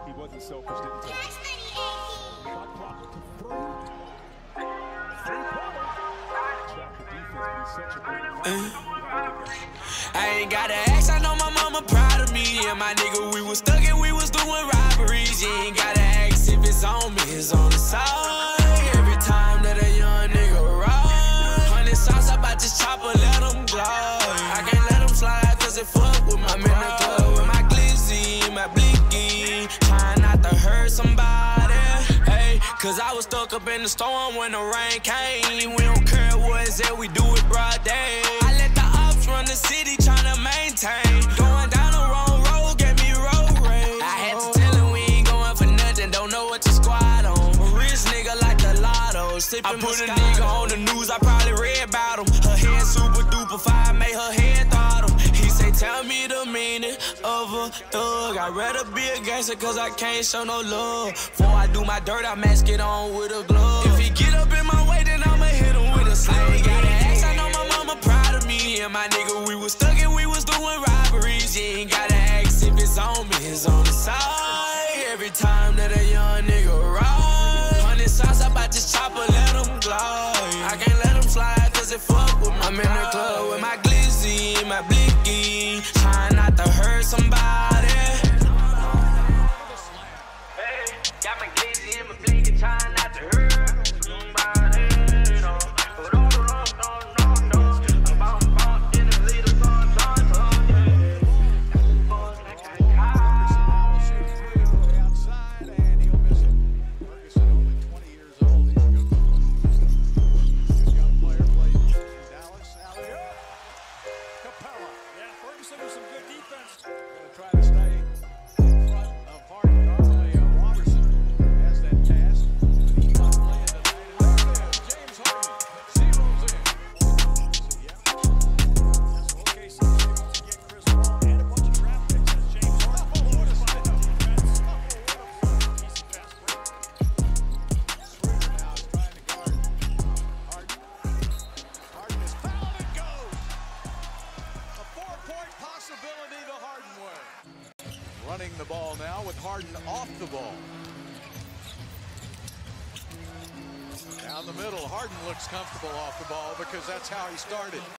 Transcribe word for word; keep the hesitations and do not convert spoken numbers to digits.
He wasn't selfish, didn't he? Shot clock to three. Three-pointer. Choppa defense be such a great uh, I ain't gotta ask, I know my mama proud of me. And my nigga, we was stuck and we was doing robberies. You ain't gotta ask if it's on me, it's on the side. Every time that a young nigga ride, hundred sauce about this chopper, let him glide. I can't let him slide cause it fuck with my I'm in the club with my glizzy, my blinky, trying not to hurt somebody. Hey, cause I was stuck up in the storm when the rain came. We don't care what it's at, we do it broad day. I let the ops run the city tryna maintain. Going down the wrong road, get me road rage. I had to tell him we ain't going for nothing, don't know what your squad on. A rich nigga like the lotto, sippin' I put a nigga on the news, I probably read about him. Her head super duper fire, made her head throttle. He say, tell me the meaning of a thug. I'd rather be a gangster cause I can't show no love. Before I do my dirt, I mask it on with a glove. If he get up in my way, then I'ma hit him with a slug. I ain't gotta ask, I know my mama proud of me. And my nigga, we was stuck and we was doing robberies. You ain't gotta ask if it's on me, it's on the side. Every time that a young nigga ride, hundred sauce about this chopper, let him glide. I can't let him slide cause it fuck with my I'm in the club with my glizzy, my blinky, trying not to hurt somebody. Hey, got my glizzy and my blinky, trying not to hurt somebody. Some good defense. Going to try to stay in front of Harden. Normally, uh, Robertson has that pass. He's not playing tonight. And there it is. James Harden zeroes in. So, yeah. That's okay. So, they want to get Chris Paul and a bunch of draft picks. That's James Harden. Oh, what a step defense. Oh, what a easy pass break. Schroeder now is trying to guard Harden. Harden is fouled and goes. A four-point possibility the Harden way. Running the ball now with Harden off the ball. Down the middle, Harden looks comfortable off the ball because that's how he started.